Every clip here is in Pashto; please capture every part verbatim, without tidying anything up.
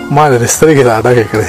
ما د سترګې را ډکې کړې.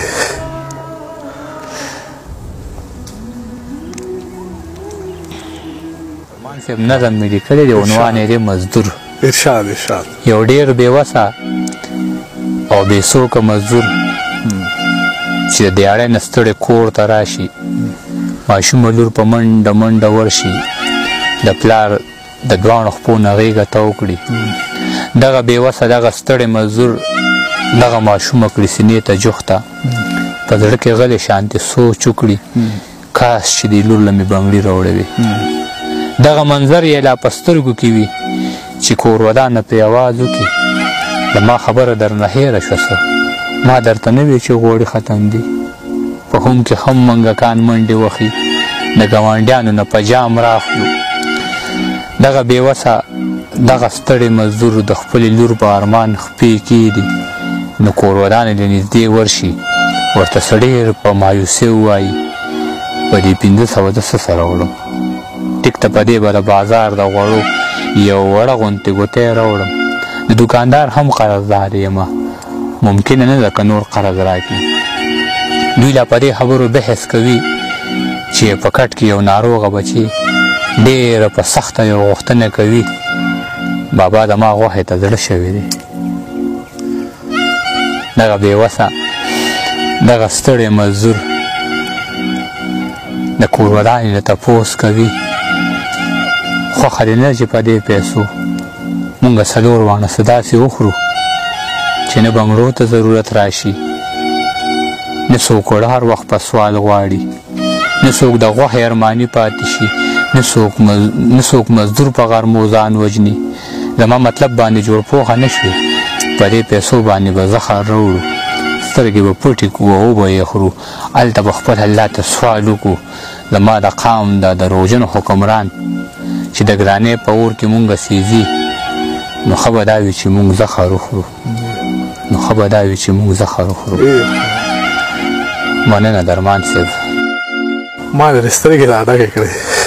مان صاحب نظم مې لیکلی دی، عنوان یې دی مزدور. ارشاد ارشاد. یو ډېر بېوسه او بې څوکه مزدور چې د دیاړۍ نه ستړی کور ته راشي، ماشومه لور په منډه منډه ورشي، د پلار د دواړو خپو نه غېږه تو کړي. دغه بېوسه دغه ستړی مزدور دغه ماشومه کړي سینې ته جوخته، په زړه کې غلی شانتې سوچ وکړي کاش چې دې لور له مې بنګړي راوړوي. دغه منظر یې لا په سترګو کې وي چې کور ودانه پرې اواز وکړي د ما خبره درنه هېره شوه څه، ما درته نه وی چې غوړي ختم دي، په هم کې هم منګکان منډې وخي، د ګاونډیانو نه په جام راخلو. دغه بېوسه دغه ستړی مزدور د خپلې لور په ارمان خپې کېدي، نو کور ودانې له نږدې ورشي، ورته څه ډېر په مایوسۍ ووایي په دې پنځه سوه زه څه سره وړم، ټیک ته په دې به د بازار د غوړو یو وړه غوندې ګوتی راوړم، د دوکاندار هم قرضدار یمه، ممکنه نه ده که نور قرض راکړي. دوی لا په دې خبرو بحث کوي چې په کټ کې یو ناروغه بچی ډېره په سخته یو غوښتنه کوي، بابا د ما غوښې ته زړه شوی دی. دغه بېوسه دغه ستړی مزدور د کور ودانې نه تپوس کوي خوښه دې نه چې په دې پیسو مونږ څلور واڼه څه داسې وخورو چې نه بنګړو ته ضرورت راشي، نه څوک وړه هر وخت په سوال غواړي، نه څوک د غوښې ارماني پاتې شي، نه څوک مزدور په غرمو ځان وژني. زما مطلب باندې جوړ پوهه نه شوې، په دې پیسو باندې به زخر راوړو، سترګې به پټې کړو او وبه یې خورو، هلته به خپل الله ته سوال وکړو زما د قام د دروغجن حکمران چې د ګرانۍ په اور کې مونږ سیزي، نو ښه به دا وي چې مونږ زخر وخورو، نو ښه به دا وي چې مونږ زخر وخورو. مننه درمان صاحب. ما د سترګې را ډکې کړې.